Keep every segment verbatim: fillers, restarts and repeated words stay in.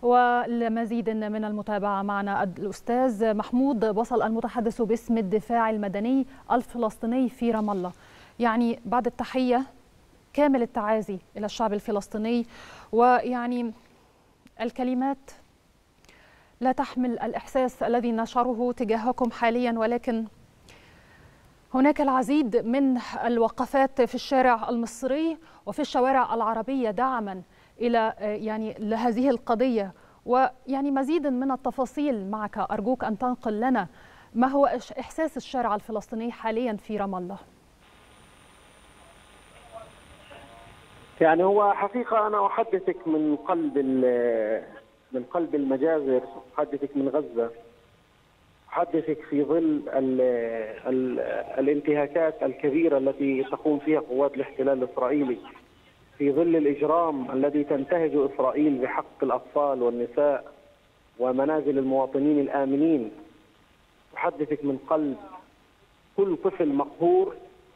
ولمزيد من المتابعة معنا الأستاذ محمود بصل المتحدث باسم الدفاع المدني الفلسطيني في رام الله. يعني بعد التحية كامل التعازي إلى الشعب الفلسطيني، ويعني الكلمات لا تحمل الإحساس الذي نشره تجاهكم حاليا، ولكن هناك العديد من الوقفات في الشارع المصري وفي الشوارع العربية دعما إلى يعني لهذه القضية، ويعني مزيد من التفاصيل معك أرجوك أن تنقل لنا ما هو إحساس الشارع الفلسطيني حاليا في رام الله. يعني هو حقيقة أنا أحدثك من قلب من قلب المجازر، أحدثك من غزة، أحدثك في ظل ال ال الانتهاكات الكبيرة التي تقوم فيها قوات الاحتلال الإسرائيلي، في ظل الإجرام الذي تنتهج إسرائيل بحق الأطفال والنساء ومنازل المواطنين الآمنين. أحدثك من قلب كل طفل مقهور،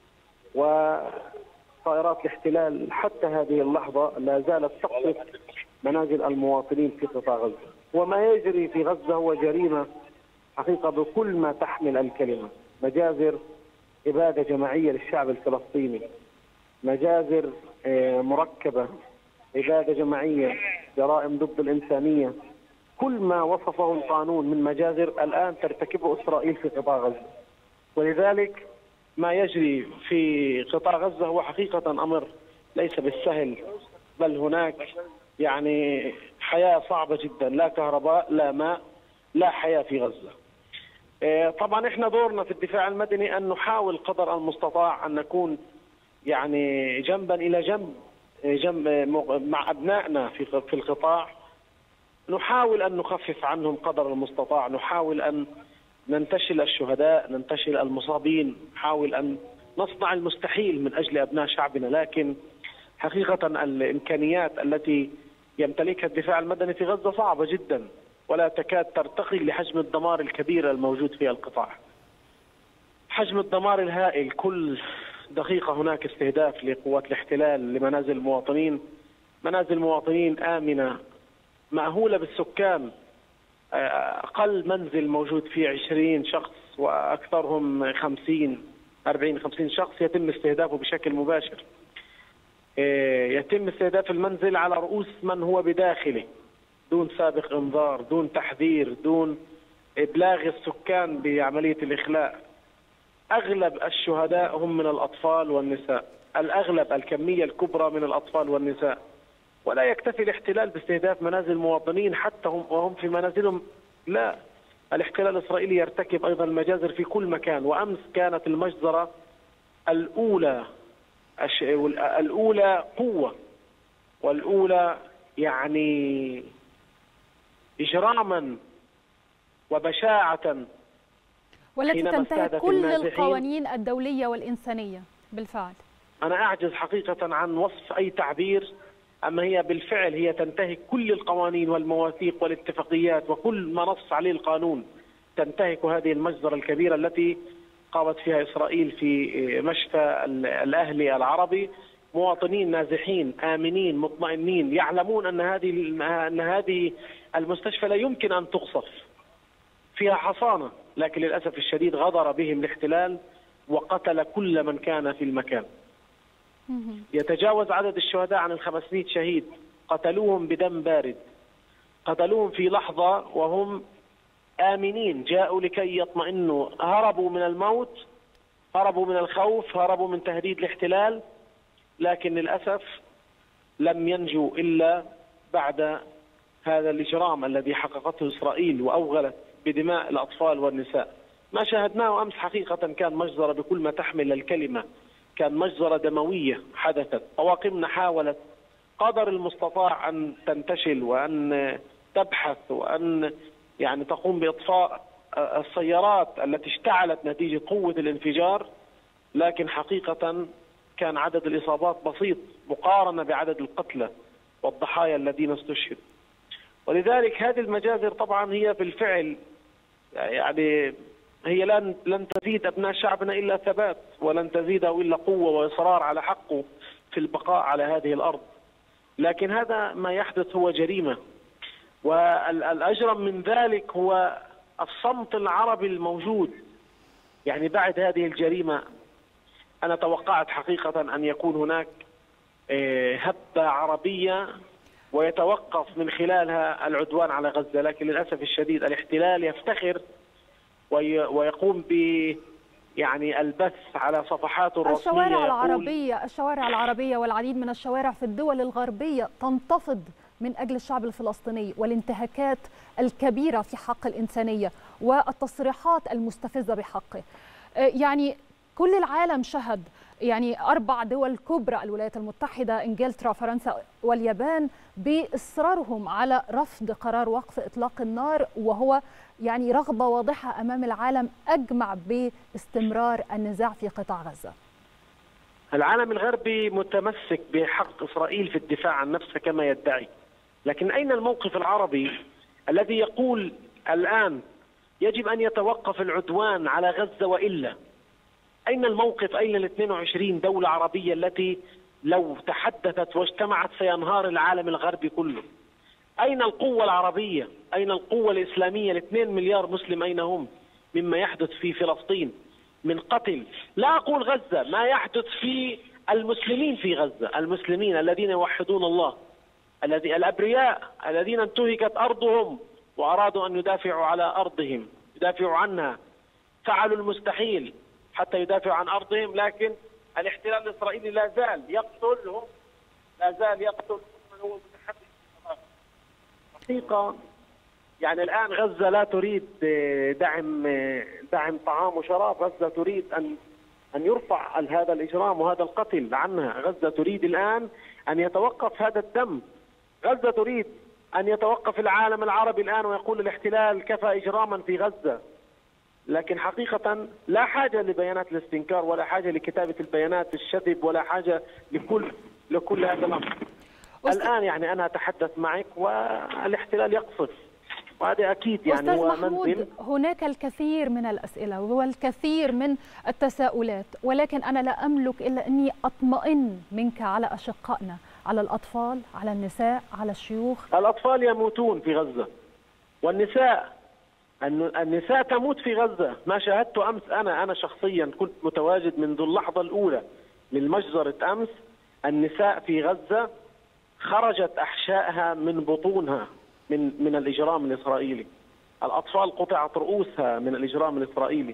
وطائرات الاحتلال حتى هذه اللحظة لا زالت تقصف منازل المواطنين في قطاع غزة. وما يجري في غزة هو جريمة حقيقة بكل ما تحمل الكلمة، مجازر إبادة جماعية للشعب الفلسطيني، مجازر مركبة، إبادة جماعية، جرائم ضد الإنسانية، كل ما وصفه القانون من مجازر الآن ترتكبه إسرائيل في قطاع غزة. ولذلك ما يجري في قطاع غزة هو حقيقة أمر ليس بالسهل، بل هناك يعني حياة صعبة جدا، لا كهرباء لا ماء لا حياة في غزة. طبعا احنا دورنا في الدفاع المدني أن نحاول قدر المستطاع أن نكون يعني جنبا إلى جنب جنب مع أبنائنا في في القطاع، نحاول أن نخفف عنهم قدر المستطاع، نحاول أن ننتشل الشهداء، ننتشل المصابين، نحاول أن نصنع المستحيل من أجل أبناء شعبنا. لكن حقيقة الإمكانيات التي يمتلكها الدفاع المدني في غزة صعبة جدا، ولا تكاد ترتقي لحجم الدمار الكبير الموجود في القطاع. حجم الدمار الهائل، كل دقيقة هناك استهداف لقوات الاحتلال لمنازل المواطنين، منازل مواطنين آمنة مأهولة بالسكان، أقل منزل موجود فيه عشرين شخص وأكثرهم خمسين أربعين خمسين شخص يتم استهدافه بشكل مباشر. يتم استهداف المنزل على رؤوس من هو بداخله دون سابق انذار، دون تحذير، دون إبلاغ السكان بعملية الإخلاء. أغلب الشهداء هم من الأطفال والنساء، الأغلب الكمية الكبرى من الأطفال والنساء. ولا يكتفي الاحتلال باستهداف منازل المواطنين حتى هم وهم في منازلهم، لا، الاحتلال الإسرائيلي يرتكب أيضا المجازر في كل مكان. وأمس كانت المجزرة الأولى الأولى قوة، والأولى يعني إجراما وبشاعة، والتي تنتهك كل القوانين الدولية والإنسانية. بالفعل أنا أعجز حقيقة عن وصف أي تعبير، أما هي بالفعل هي تنتهك كل القوانين والمواثيق والاتفاقيات وكل ما نص عليه القانون. تنتهك هذه المجزرة الكبيرة التي قامت فيها إسرائيل في مشفى الأهلي العربي، مواطنين نازحين آمنين مطمئنين يعلمون أن هذه أن هذه المستشفى لا يمكن أن تقصف، فيها حصانة، لكن للأسف الشديد غدر بهم الاحتلال وقتل كل من كان في المكان. يتجاوز عدد الشهداء عن الخمسمائة شهيد، قتلوهم بدم بارد، قتلوهم في لحظة وهم آمنين، جاءوا لكي يطمئنوا، هربوا من الموت، هربوا من الخوف، هربوا من تهديد الاحتلال، لكن للأسف لم ينجوا إلا بعد هذا الإجرام الذي حققته إسرائيل وأوغلت بدماء الأطفال والنساء. ما شاهدناه أمس حقيقة كان مجزرة بكل ما تحمل الكلمة، كان مجزرة دموية حدثت. طواقمنا حاولت قدر المستطاع أن تنتشل وأن تبحث وأن يعني تقوم بإطفاء السيارات التي اشتعلت نتيجة قوة الانفجار، لكن حقيقة كان عدد الإصابات بسيط مقارنة بعدد القتلى والضحايا الذين استشهدوا. ولذلك هذه المجازر طبعا هي بالفعل يعني هي لن لن تزيد أبناء شعبنا إلا ثبات، ولن تزيده إلا قوة وإصرار على حقه في البقاء على هذه الأرض. لكن هذا ما يحدث هو جريمة، والأجرم من ذلك هو الصمت العربي الموجود. يعني بعد هذه الجريمة أنا توقعت حقيقة أن يكون هناك هبة عربية ويتوقف من خلالها العدوان على غزة، لكن للأسف الشديد الاحتلال يفتخر ويقوم ب يعني البث على صفحاته الرسمية. الشوارع العربية الشوارع العربية والعديد من الشوارع في الدول الغربية تنتفض من أجل الشعب الفلسطيني والانتهاكات الكبيرة في حق الإنسانية والتصريحات المستفزة بحقه. يعني كل العالم شهد، يعني أربع دول كبرى، الولايات المتحدة، إنجلترا، فرنسا واليابان، بإصرارهم على رفض قرار وقف إطلاق النار، وهو يعني رغبة واضحة أمام العالم أجمع باستمرار النزاع في قطاع غزة. العالم الغربي متمسك بحق إسرائيل في الدفاع عن نفسه كما يدعي، لكن أين الموقف العربي الذي يقول الآن يجب أن يتوقف العدوان على غزة وإلا؟ أين الموقف؟ أين ال اثنين وعشرين دولة عربية التي لو تحدثت واجتمعت سينهار العالم الغربي كله؟ أين القوة العربية؟ أين القوة الإسلامية؟ الاثنين مليار مسلم أين هم مما يحدث في فلسطين من قتل؟ لا أقول غزة، ما يحدث في المسلمين في غزة، المسلمين الذين يوحدون الله، الذي الأبرياء الذين انتهكت أرضهم وأرادوا أن يدافعوا على أرضهم، يدافعوا عنها، فعلوا المستحيل حتى يدافعوا عن أرضهم، لكن الاحتلال الإسرائيلي لا زال يقتلهم، لا زال يقتل من هو متحدث. حقيقة يعني الآن غزة لا تريد دعم دعم طعام وشراب، غزة تريد أن أن يرفع هذا الإجرام وهذا القتل عنها، غزة تريد الآن أن يتوقف هذا الدم، غزة تريد أن يتوقف العالم العربي الآن ويقول الاحتلال كفى إجراما في غزة. لكن حقيقة لا حاجة لبيانات الاستنكار ولا حاجة لكتابة البيانات الشذب ولا حاجة لكل لكل هذا الأمر. الآن يعني أنا أتحدث معك والاحتلال يقصف، وهذا أكيد يعني أستاذ هو محمود منزل. هناك الكثير من الأسئلة والكثير من التساؤلات، ولكن أنا لا أملك إلا أني أطمئن منك على أشقائنا، على الأطفال، على النساء، على الشيوخ. الأطفال يموتون في غزة والنساء النساء تموت في غزة. ما شاهدته أمس أنا أنا شخصيا كنت متواجد منذ اللحظة الأولى للمجزرة أمس، النساء في غزة خرجت أحشائها من بطونها من من الإجرام الإسرائيلي، الأطفال قطعت رؤوسها من الإجرام الإسرائيلي،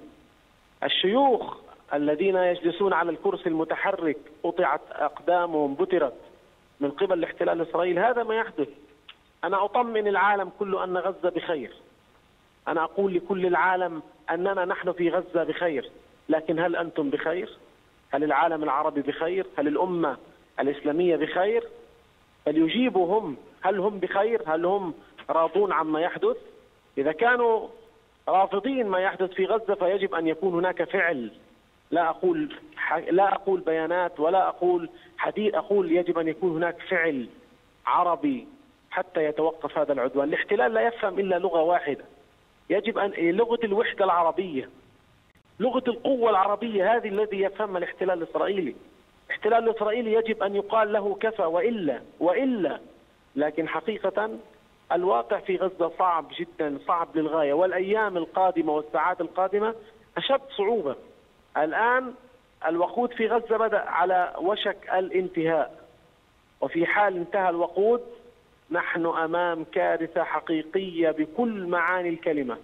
الشيوخ الذين يجلسون على الكرسي المتحرك قطعت أقدامهم، بترت من قبل الاحتلال الإسرائيلي. هذا ما يحدث. أنا أطمئن العالم كله أن غزة بخير، أنا أقول لكل العالم أننا نحن في غزة بخير، لكن هل أنتم بخير؟ هل العالم العربي بخير؟ هل الأمة الإسلامية بخير؟ فليجيبوا هم، هل هم بخير؟ هل هم راضون عما يحدث؟ إذا كانوا رافضين ما يحدث في غزة فيجب أن يكون هناك فعل، لا أقول لا أقول بيانات ولا أقول حديث، أقول يجب أن يكون هناك فعل عربي حتى يتوقف هذا العدوان. الاحتلال لا يفهم إلا لغة واحدة، يجب أن لغة الوحدة العربية، لغة القوة العربية، هذه الذي يفهمها الاحتلال الإسرائيلي. الاحتلال الإسرائيلي يجب أن يقال له كفى وإلا وإلا، لكن حقيقة الواقع في غزة صعب جدا، صعب للغاية، والأيام القادمة والساعات القادمة أشد صعوبة. الآن الوقود في غزة بدأ على وشك الانتهاء، وفي حال انتهى الوقود نحن أمام كارثة حقيقية بكل معاني الكلمة.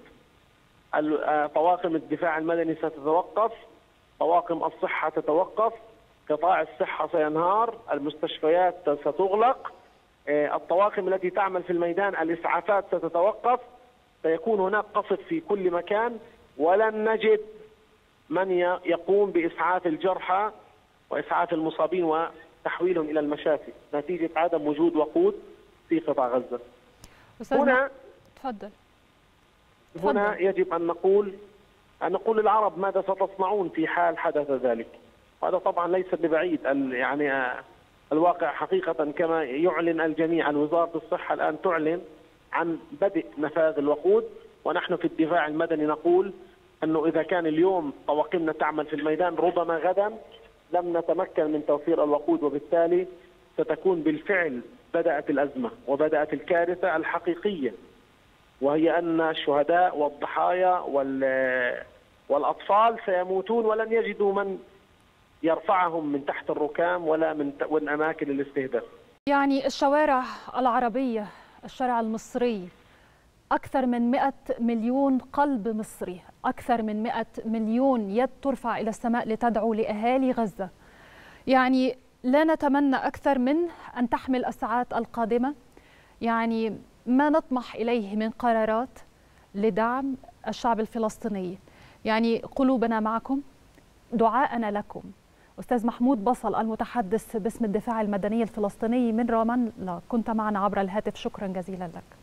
طواقم الدفاع المدني ستتوقف، طواقم الصحة تتوقف، قطاع الصحة سينهار، المستشفيات ستغلق، الطواقم التي تعمل في الميدان، الإسعافات ستتوقف، سيكون هناك قصف في كل مكان، ولن نجد من يقوم بإسعاف الجرحى وإسعاف المصابين وتحويلهم إلى المشافي نتيجة عدم وجود وقود في قطاع غزة. هنا تفضل. هنا تفضل. يجب أن نقول أن نقول للعرب ماذا ستصنعون في حال حدث ذلك. وهذا طبعا ليس ببعيد، يعني الواقع حقيقة كما يعلن الجميع عن وزارة الصحة الآن تعلن عن بدء نفاذ الوقود، ونحن في الدفاع المدني نقول أنه إذا كان اليوم طواقمنا تعمل في الميدان ربما غدا لم نتمكن من توفير الوقود، وبالتالي ستكون بالفعل بدأت الأزمة وبدأت الكارثة الحقيقية، وهي أن الشهداء والضحايا والأطفال سيموتون ولن يجدوا من يرفعهم من تحت الركام ولا من أماكن الاستهداف. يعني الشوارع العربية، الشارع المصري، أكثر من مئة مليون قلب مصري، أكثر من مئة مليون يد ترفع إلى السماء لتدعو لأهالي غزة. يعني لا نتمنى أكثر من أن تحمل الساعات القادمة يعني ما نطمح إليه من قرارات لدعم الشعب الفلسطيني. يعني قلوبنا معكم، دعاءنا لكم. أستاذ محمود بصل المتحدث باسم الدفاع المدني الفلسطيني من رام الله، كنت معنا عبر الهاتف، شكرا جزيلا لك.